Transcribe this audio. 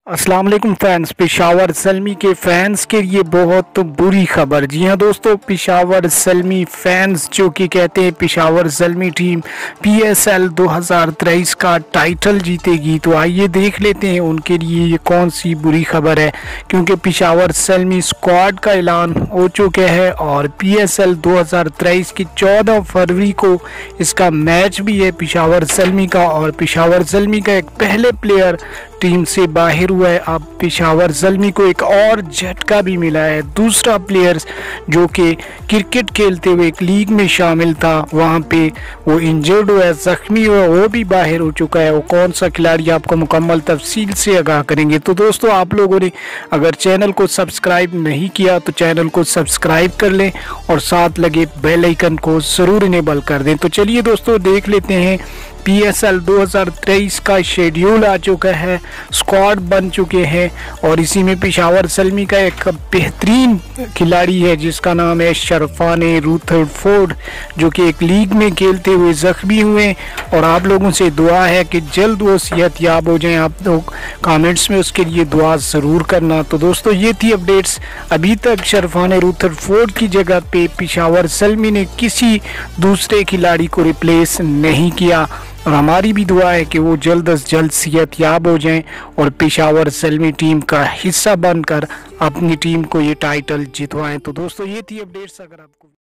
अस्सलाम वालेकुम फैंस। पेशावर ज़ल्मी के फैंस के लिए बहुत बुरी खबर। जी हाँ दोस्तों, पेशावर ज़ल्मी फैंस जो कि कहते हैं पेशावर ज़ल्मी टीम PSL 2023 का टाइटल जीतेगी, तो आइए देख लेते हैं उनके लिए ये कौन सी बुरी खबर है। क्योंकि पेशावर ज़ल्मी स्क्वाड का ऐलान हो चुका है और PSL 2023 की 14 फरवरी को इसका मैच भी है पेशावर ज़ल्मी का। और पेशावर ज़ल्मी का एक पहले प्लेयर टीम से बाहर हुआ है। अब पेशावर ज़ल्मी को एक और झटका भी मिला है। दूसरा प्लेयर जो कि क्रिकेट खेलते हुए एक लीग में शामिल था, वहां पे वो इंजर्ड हुआ है, जख्मी हुआ है, वो भी बाहर हो चुका है। वो कौन सा खिलाड़ी आपको मुकम्मल तफसील से आगाह करेंगे। तो दोस्तों, आप लोगों ने अगर चैनल को सब्सक्राइब नहीं किया तो चैनल को सब्सक्राइब कर लें और साथ लगे बेल आइकन को ज़रूर इनेबल कर दें। तो चलिए दोस्तों, देख लेते हैं PSL 2023 का शेड्यूल आ चुका है, स्क्वाड बन चुके हैं और इसी में पेशावर ज़ल्मी का एक बेहतरीन खिलाड़ी है जिसका नाम है शरफान रूथरफोर्ड, जो कि एक लीग में खेलते हुए ज़ख्मी हुए। और आप लोगों से दुआ है कि जल्द वो सेहत याब हो जाएं। आप लोग कमेंट्स में उसके लिए दुआ ज़रूर करना। तो दोस्तों, ये थी अपडेट्स। अभी तक शरफान रूथरफोर्ड की जगह पे पेशावर ज़ल्मी ने किसी दूसरे खिलाड़ी को रिप्लेस नहीं किया और हमारी भी दुआ है कि वो जल्द अज जल्द सेहत याब हो जाएं और पेशावर ज़ल्मी टीम का हिस्सा बनकर अपनी टीम को ये टाइटल जितवाएं। तो दोस्तों, ये थी अपडेट्स। अगर आपको